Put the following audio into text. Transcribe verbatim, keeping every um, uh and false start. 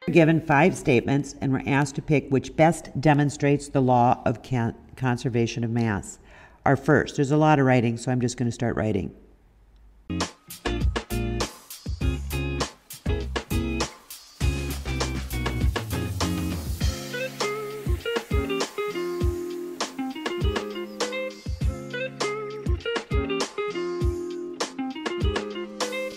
We're given five statements and we're asked to pick which best demonstrates the law of can- conservation of mass. Our first, there's a lot of writing, so I'm just going to start writing.